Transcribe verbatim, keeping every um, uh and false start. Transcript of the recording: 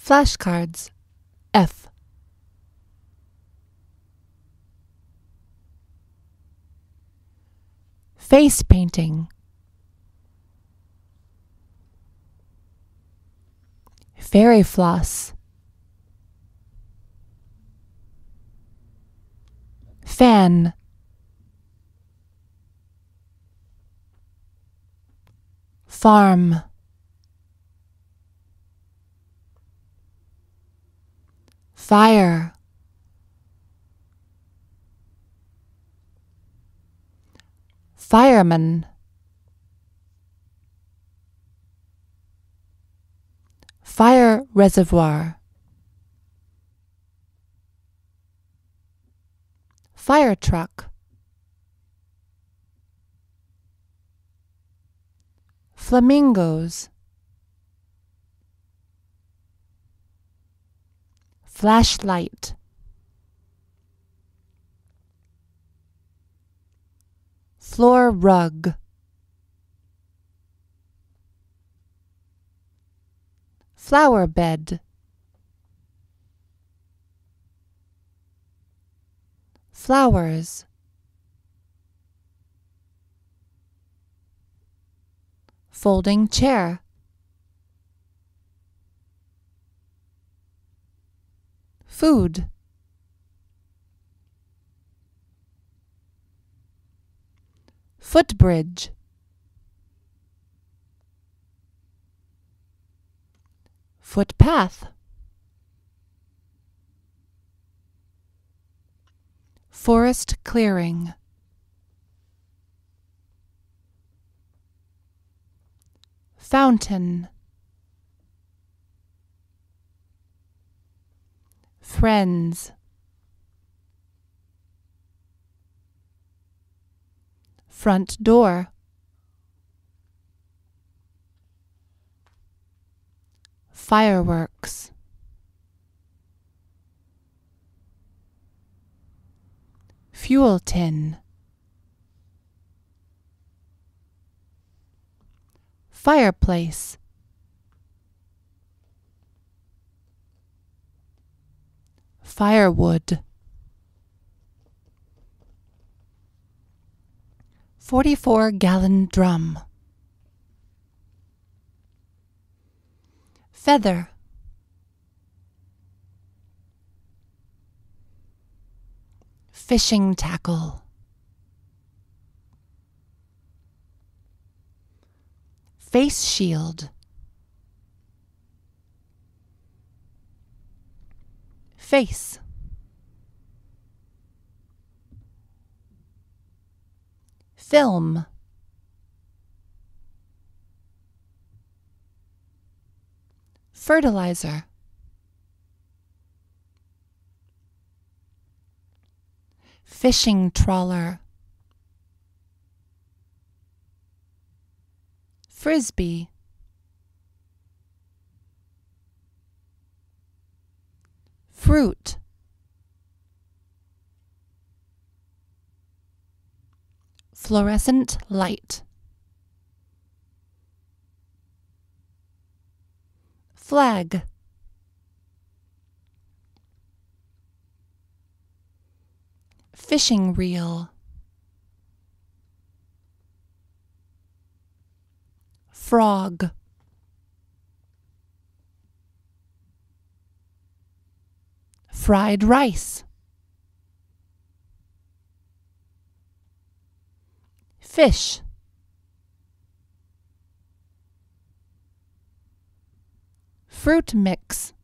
Flashcards. F. Face painting. Fairy floss. Fan. Farm. Fire. Fireman. Fire reservoir. Fire truck. Flamingos. Flashlight. Floor rug. Flower bed. Flowers. Folding chair. Food. Footbridge. Footpath. Forest clearing. Fountain. Friends. Front door. Fireworks. Fuel tin. Fireplace. Firewood. Forty-four gallon drum. Feather. Fishing tackle. Face shield. Face. Film. Fertilizer. Fishing trawler. Frisbee. Fruit. Fluorescent light. Flag. Fishing reel. Frog. Fried rice. Fish. Fruit mix.